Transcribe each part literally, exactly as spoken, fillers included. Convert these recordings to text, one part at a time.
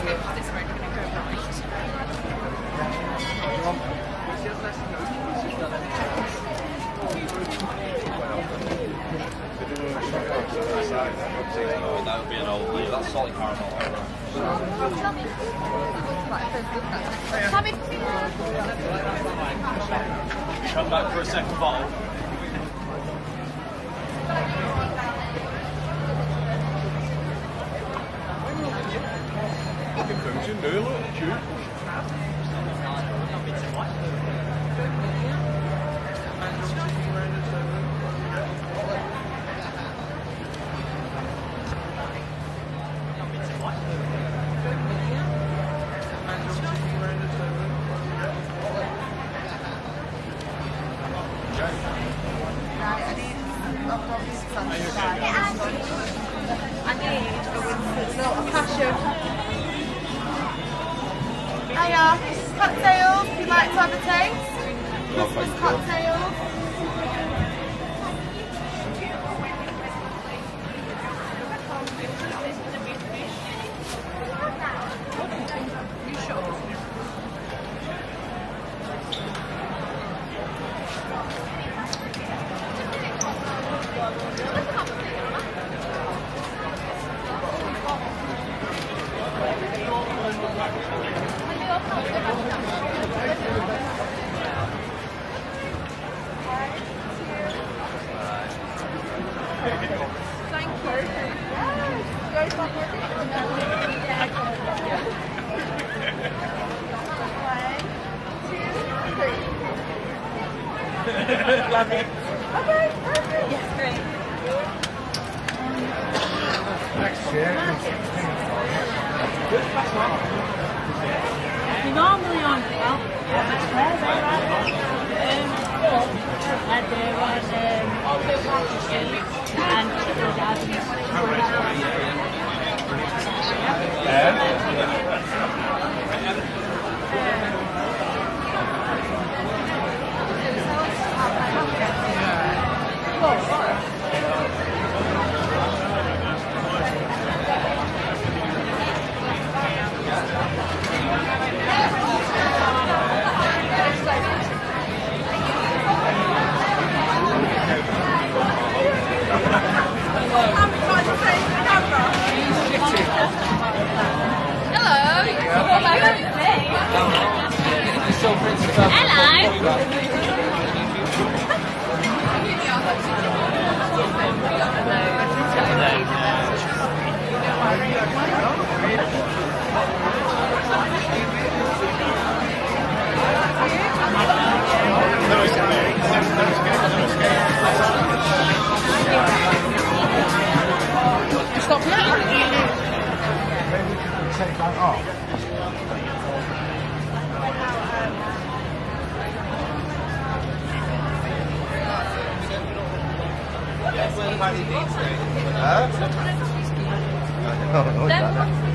Oh, that would be an old leaf. That's salty caramel. Come back for a second bottle. Fucking new, look, cute. Hiya, cocktails, would you like to have a taste? Christmas cocktails. You sure? Love it. Okay, perfect. Yes, great. Next year. You're normally on well, and there was Stop now. Maybe we can take that off. Huh? Oh, no,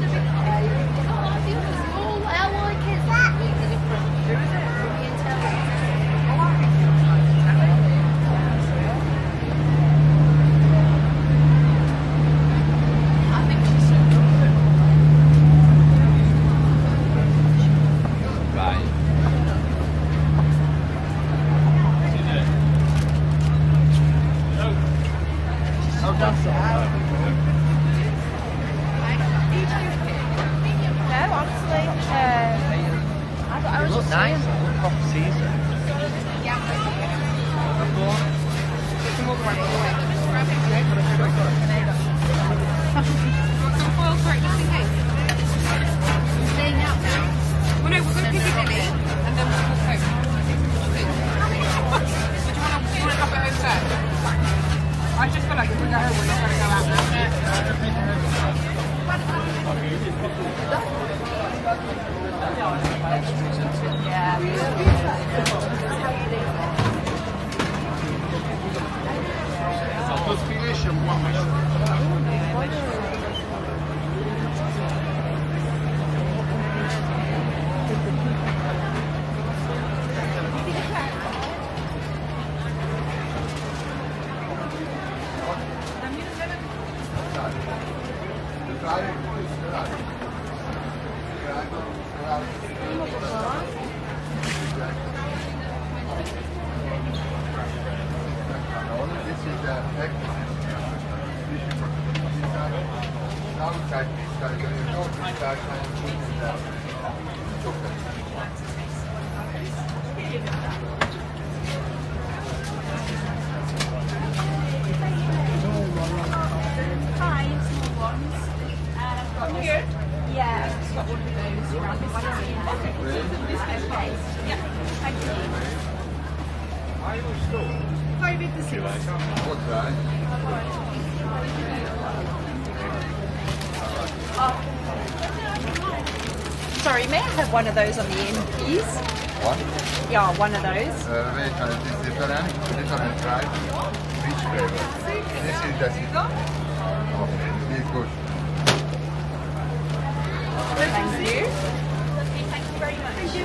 I just feel like if we go home, we're not going to go out Yeah, I've just got one of those around this time. Okay. Yeah, thank you. Very big this is. Sorry, may I have one of those on the end, please? What? Yeah, one of those. Uh, wait, uh, this is different, different price. Which flavor? This is the citron. Okay, this is good. Thank you. Thank you very much. Thank you.